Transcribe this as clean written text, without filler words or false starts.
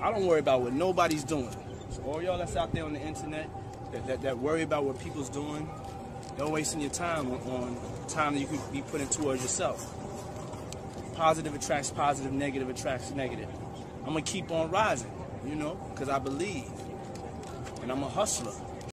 I don't worry about what nobody's doing. So all y'all that's out there on the internet that worry about what people's doing, don't wasting your time on time that you could be putting towards yourself. Positive attracts positive, negative attracts negative. I'm going to keep on rising, you know, because I believe. And I'm a hustler.